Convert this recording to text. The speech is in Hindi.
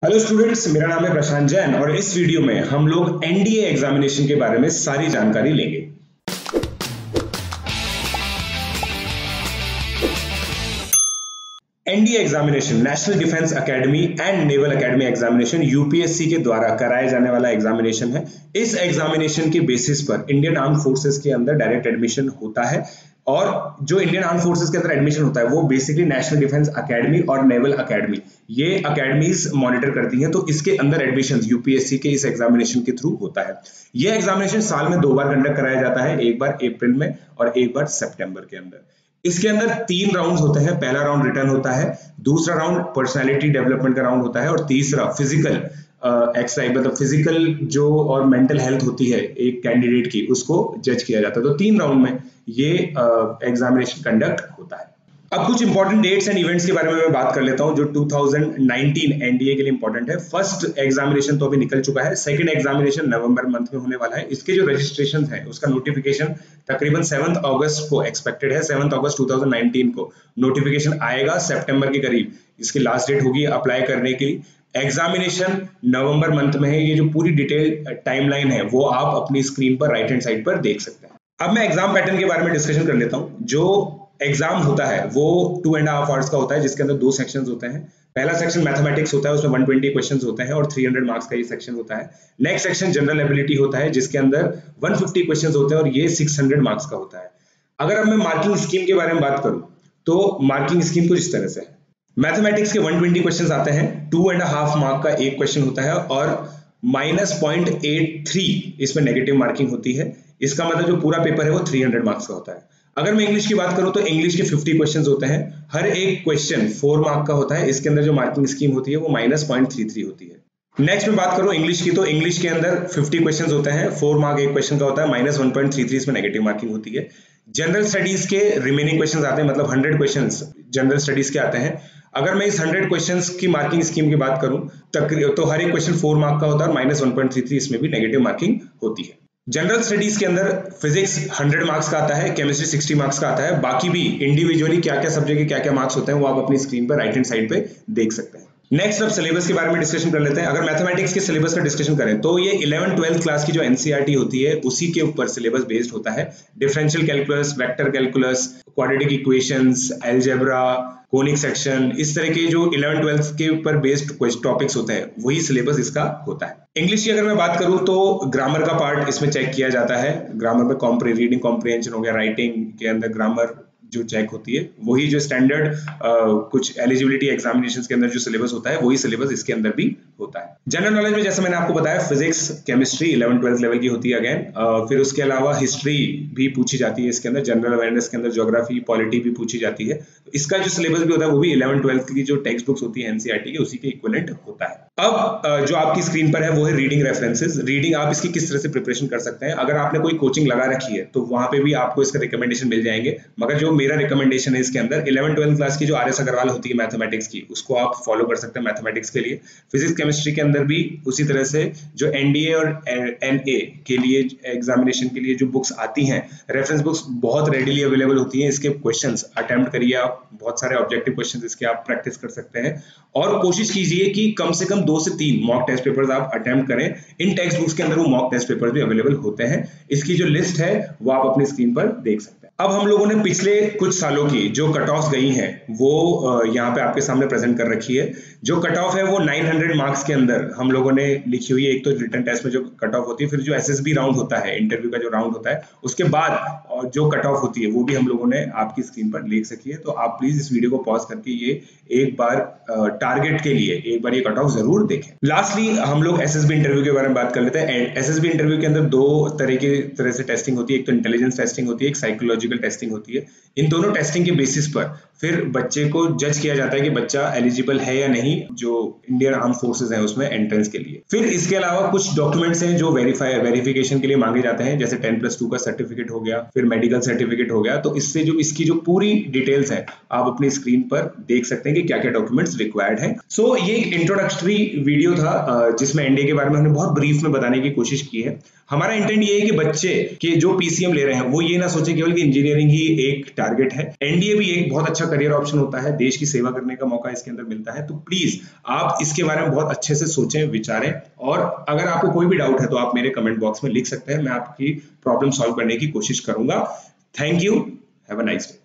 हेलो स्टूडेंट्स, मेरा नाम है प्रशांत जैन और इस वीडियो में हम लोग एनडीए एग्जामिनेशन के बारे में सारी जानकारी लेंगे। NDA examination national defence academy and naval academy examination UPSC के द्वारा कराया जाने वाला एग्जामिनेशन है। इस एग्जामिनेशन के बेसिस पर इंडियन आर्म फोर्सेस के अंदर डायरेक्ट एडमिशन होता है और जो इंडियन आर्म फोर्सेस के अंदर एडमिशन होता है वो बेसिकली नेशनल डिफेंस एकेडमी और नेवल एकेडमी ये एकेडमीज मॉनिटर करती हैं, तो इसके अंदर एडमिशन यूपीएससी के इस एग्जामिनेशन के थ्रू होता है। यह एग्जामिनेशन साल में 2 बार कंडक्ट कराया जाता है, एक बार अप्रैल में और एक बार सितंबर के अंदर। इसके अंदर 3 राउंड्स होते हैं। पहला राउंड रिटर्न होता है, दूसरा राउंड पर्सनालिटी डेवलपमेंट का राउंड होता है और तीसरा फिजिकल एक्सरसाइज मतलब फिजिकल जो और मेंटल हेल्थ होती है एक कैंडिडेट की, उसको जज किया जाता है। तो 3 राउंड में ये एग्जामिनेशन कंडक्ट होता है। अब कुछ इंपॉर्टेंट डेट्स एंड इवेंट्स के बारे में मैं बात कर लेता हूं जो 2019 एनडीए के लिए इंपॉर्टेंट है। फर्स्ट एग्जामिनेशन तो अभी निकल चुका है, सेकंड एग्जामिनेशन नवंबर मंथ में होने वाला है। इसके जो रजिस्ट्रेशन है उसका नोटिफिकेशन तकरीबन 7 अगस्त को एक्सपेक्टेड है। 7 अगस्त 2019 को नोटिफिकेशन आएगा, सितंबर के करीब इसकी लास्ट डेट होगी अप्लाई करने की। एग्जामिनेशन नवंबर मंथ में है। ये जो पूरी डिटेल टाइमलाइन है वो आप अपनी स्क्रीन पर राइट हैंड साइड पर देख सकते हैं। अब मैं एग्जाम पैटर्न के बारे में डिस्कशन कर लेता हूं। जो एग्जाम होता है वो 2.5 आवर्स का होता है, जिसके अंदर 2 सेक्शंस होते हैं। पहला सेक्शन मैथमेटिक्स होता है, उसमें 120 क्वेश्चंस होते हैं और 300 मार्क्स का ये सेक्शन होता है। नेक्स्ट सेक्शन जनरल एबिलिटी होता है, जिसके अंदर 150 क्वेश्चंस होते हैं और ये 600 मार्क्स का होता है। अगर अब मैं मार्किंग स्कीम के बारे में बात करूं तो मार्किंग स्कीम कुछ इस तरह से है। मैथमेटिक्स के 120 क्वेश्चंस आते हैं, 2.5 मार्क का एक क्वेश्चन होता है और -0.83 इसमें नेगेटिव मार्किंग होती है। इसका मतलब जो पूरा पेपर है वो 300 मार्क्स का होता है। अगर मैं इंग्लिश की बात करूं तो इंग्लिश के 50 क्वेश्चंस होते हैं, हर एक क्वेश्चन 4 मार्क का होता है। इसके अंदर जो मार्किंग स्कीम होती है वो -0.33 होती है। नेक्स्ट में बात करूं इंग्लिश की तो इंग्लिश के अंदर 50 क्वेश्चंस होते हैं, 4 मार्क एक क्वेश्चन का होता है, -1.33 इसमें नेगेटिव मार्किंग होती है। जनरल स्टडीज के रिमेनिंग क्वेश्चंस आते हैं, मतलब 100 क्वेश्चंस जनरल स्टडीज के आते हैं। अगर मैं इस 100 क्वेश्चंस की मार्किंग स्कीम की बात करूं तो हर एक क्वेश्चन 4 मार्क का होता है और -1.33 इसमें भी नेगेटिव मार्किंग होती है। जनरल स्टडीज के अंदर फिजिक्स 100 मार्क्स का आता है, केमिस्ट्री 60 मार्क्स का आता है। बाकी भी इंडिविजुअली क्या क्या सब्जेक्ट के क्या क्या मार्क्स होते हैं वो आप अपनी स्क्रीन पर राइट हैंड साइड पे देख सकते हैं। नेक्स्ट अब सिलेबस के बारे में डिस्कशन कर लेते हैं। अगर मैथमेटिक्स के सिलेबस का डिस्कशन करें तो ये 11th-12th क्लास की जो एनसीईआरटी होती है उसी के ऊपर सिलेबस बेस्ड होता है। Differential calculus, vector calculus, quadratic equations, algebra, conic section, इस तरह के जो 11th-12th के ऊपर बेस्ड टॉपिक्स होते हैं वही सिलेबस इसका होता है। इंग्लिश की अगर मैं बात करूं तो ग्रामर का पार्ट इसमें चेक किया जाता है। ग्रामर में रीडिंग कॉम्प्रिहेंशन हो गया, राइटिंग के अंदर ग्रामर जो चेक होती है वही जो स्टैंडर्ड कुछ एलिजिबिलिटी एग्जामिनेशंस के अंदर जो सिलेबस होता है वही सिलेबस इसके अंदर भी होता है। जनरल नॉलेज में जैसे मैंने आपको बताया फिजिक्स, केमिस्ट्री 11th-12th लेवल की होती है अगेन। फिर उसके अलावा हिस्ट्री भी पूछी जाती है इसके अंदर, जनरल अवेयरनेस के अंदर ज्योग्राफी, पॉलिटी भी पूछी जाती है। इसका जो सिलेबस भी होता है वो भी 11th-12th की जो टेक्स्ट बुक्स होती है एनसीईआरटी की उसी के इक्विवेलेंट होता है। अब जो आपकी स्क्रीन पर है वो है रीडिंग रेफरेंसेस। रीडिंग आप इसकी किस तरह से प्रिपरेशन कर सकते हैं। अगर आपने कोई कोचिंग लगा रखी है तो वहां पे भी आपको इसका रिकमेंडेशन मिल जाएंगे, मगर जो मेरा रिकमेंडेशन है इसके अंदर 11th-12th क्लास की जो आर एस अग्रवाल होती है मैथमेटिक्स की, उसको आप फॉलो कर सकते हैं मैथमेटिक्स के लिए। फिजिक्स केमिस्ट्री के अंदर भी उसी तरह से जो एनडीए और एनए के लिए एग्जामिनेशन के लिए जो बुक्स आती हैं, रेफरेंस बुक्स बहुत रेडिली अवेलेबल होती हैं। इसके क्वेश्चंस अटेम्प्ट करिए आप, बहुत सारे ऑब्जेक्टिव क्वेश्चंस इसके आप प्रैक्टिस कर सकते हैं और कोशिश कीजिए कि कम से कम 2 से 3 मॉक टेस्ट पेपर्स आप अटेम्प्ट करें। इन टेक्स्ट बुक्स के अंदर वो मॉक टेस्ट पेपर्स भी अवेलेबल होते हैं। इसकी जो लिस्ट है वो आप अपनी स्क्रीन पर देख सकते हैं। अब हम लोगों ने पिछले कुछ सालों की जो कट ऑफ गई हैं वो यहाँ पे आपके सामने प्रेजेंट कर रखी है। जो कट ऑफ है वो 900 मार्क्स के अंदर हम लोगों ने लिखी हुई है। एक तो रिटन टेस्ट में जो कट ऑफ होती है, फिर जो एसएसबी राउंड होता है, इंटरव्यू का जो राउंड होता है, उसके बाद जो कट ऑफ होती है वो भी हम लोगों ने आपकी स्क्रीन पर लिख सकी है। तो आप प्लीज इस वीडियो को पॉज करके ये एक बार टारगेट के लिए एक बार ये कट ऑफ जरूर देखें। लास्टली हम लोग एसएसबी इंटरव्यू के बारे में बात कर लेते हैं। एसएसबी इंटरव्यू के अंदर 2 तरह से टेस्टिंग होती है, एक तो इंटेलिजेंस टेस्टिंग होती है, एक साइकोलॉजिकल टेस्टिंग होती है। इन दोनों टेस्टिंग के बेसिस पर फिर बच्चे को जज किया जाता है कि बच्चा एलिजिबल है या नहीं जो इंडियन आर्म फोर्सेस है उसमें एंट्रेंस के लिए। फिर इसके अलावा कुछ डॉक्यूमेंट्स हैं जो वेरिफिकेशन के लिए मांगे जाते हैं, जैसे 10+2 का सर्टिफिकेट हो गया, फिर मेडिकल सर्टिफिकेट हो गया। तो इससे जो इसकी जो पूरी डिटेल्स है आप अपनी स्क्रीन पर देख सकते हैं कि क्या क्या डॉक्यूमेंट्स रिक्वायर्ड है। सो ये एक इंट्रोडक्टरी वीडियो था जिसमें एनडीए के बारे में हमने बहुत ब्रीफ में बताने की कोशिश की है। हमारा इंटेंट ये है कि बच्चे के जो पीसीएम ले रहे हैं वो ये ना सोचे केवल कि इंजीनियरिंग ही एक टारगेट है। एनडीए भी एक बहुत अच्छा करियर ऑप्शन होता है, देश की सेवा करने का मौका इसके अंदर मिलता है। तो प्लीज आप इसके बारे में बहुत अच्छे से सोचें, विचारें, और अगर आपको कोई भी डाउट है तो आप मेरे कमेंट बॉक्स में लिख सकते हैं, मैं आपकी प्रॉब्लम सॉल्व करने की कोशिश करूंगा। Thank you, have a nice day.